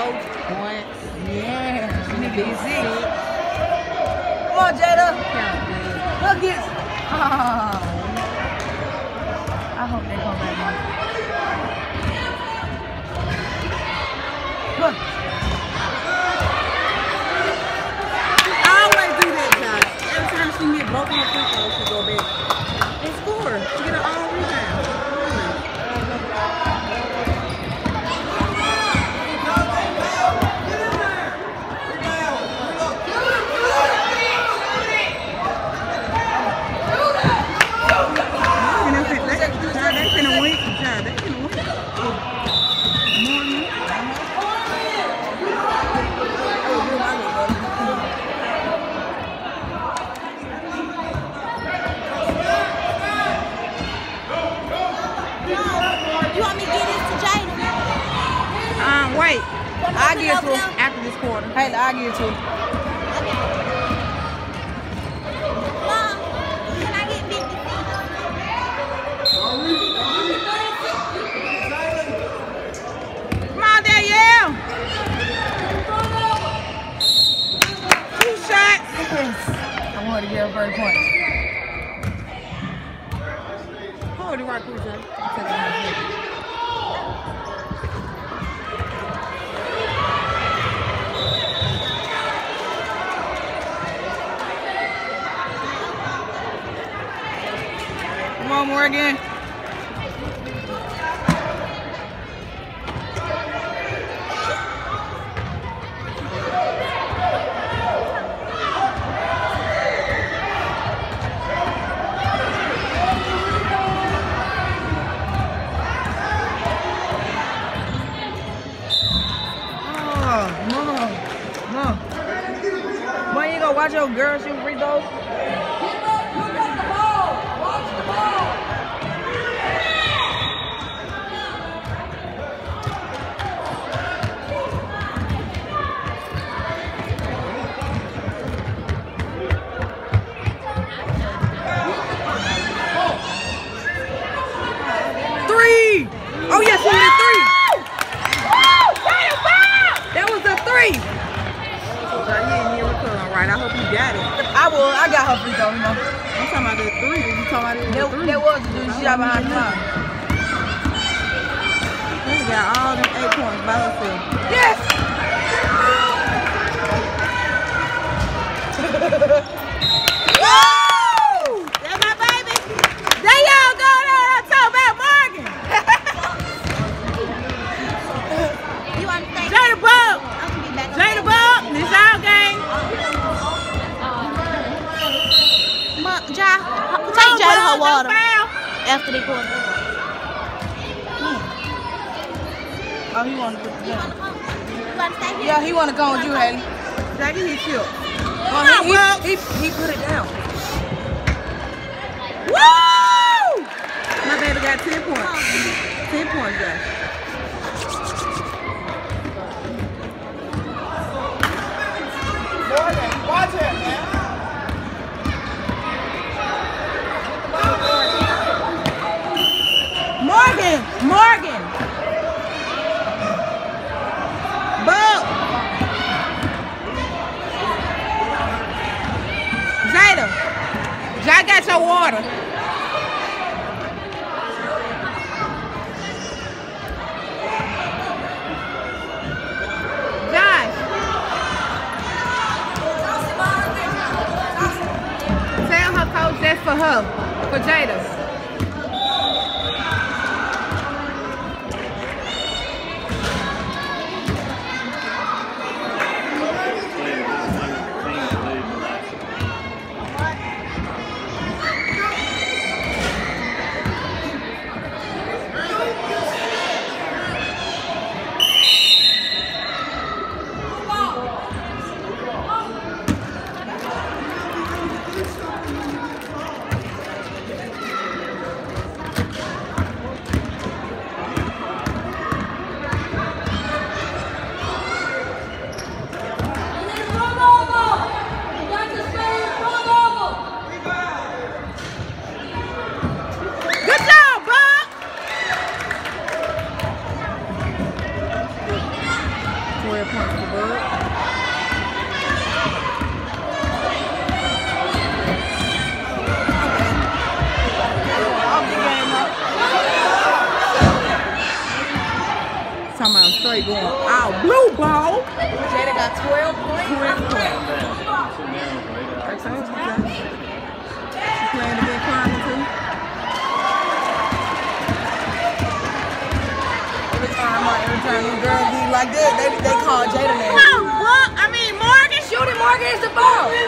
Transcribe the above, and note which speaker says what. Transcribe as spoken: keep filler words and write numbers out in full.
Speaker 1: both points.
Speaker 2: Yeah.
Speaker 1: She need to be sick.
Speaker 2: Come on, Jada.
Speaker 1: Count good.
Speaker 2: Look it. Oh. I hope they come back on. Look.
Speaker 1: I always do that, Josh. Every time she hit both of her free throws, she go back and score. She get an all rebound. They finna win. Child, they finna win. Morning.
Speaker 3: You want me to get this to Jada?
Speaker 1: Um, wait. I'll get it to him after this quarter.
Speaker 2: Hey, I'll give it to him.
Speaker 3: Mom, can I get fifty?
Speaker 1: Come on, Danielle. Two shots.
Speaker 2: I wanted to get her first point.
Speaker 1: Hold it right quick, Jay.
Speaker 2: Come on, Morgan. Oh, Mom. Mom. Why you gonna watch your girl shoot free throws? Three! Oh yes, we hit three! That was a three!
Speaker 1: Jay, you ain't here with her, all right. I hope you got it.
Speaker 2: I will. I got her free throw, you know.
Speaker 1: I'm talking about the three. You talking about the
Speaker 2: That,
Speaker 1: three?
Speaker 2: that was the dude. She got behind the line.
Speaker 1: She got all them eight points by herself.
Speaker 2: Yes! Woo!
Speaker 1: That's my baby.
Speaker 2: There y'all go there. Talk about Morgan.
Speaker 3: You want to thank
Speaker 2: Jada Bug.
Speaker 3: I'm going to be back.
Speaker 2: Jada Bug. This our game.
Speaker 3: Mom, Ja, take Jada her water after the quarter.
Speaker 2: Oh, he wanted to put it down.
Speaker 3: You want to stay here?
Speaker 2: Yeah, he want to go with you, Haley.
Speaker 1: Jackie hit you.
Speaker 2: Oh, he, he, he, he put it down. Woo!
Speaker 1: My baby got ten points. ten points, Jack.
Speaker 2: Watch it, man. Morgan! Morgan! Bug! Jada! Jada got your water. Josh! Tell her coach that's for her. For Jada. twelve points for Bud. Talking about straight going out. Blue ball.
Speaker 1: Jada got twelve points.
Speaker 2: twelve points. That's all she got. She playing to get climbing too. Every time, uh, every time these girls be like that, they, they call Jada name.
Speaker 3: No, what? I mean, Morgan.
Speaker 1: Shooting Morgan is the ball.